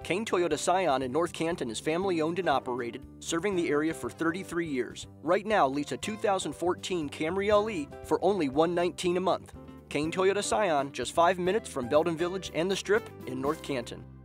Cain Toyota Scion in North Canton is family owned and operated, serving the area for 33 years. Right now, lease a 2014 Camry LE for only $119 a month. Cain Toyota Scion, just 5 minutes from Belden Village and the Strip in North Canton.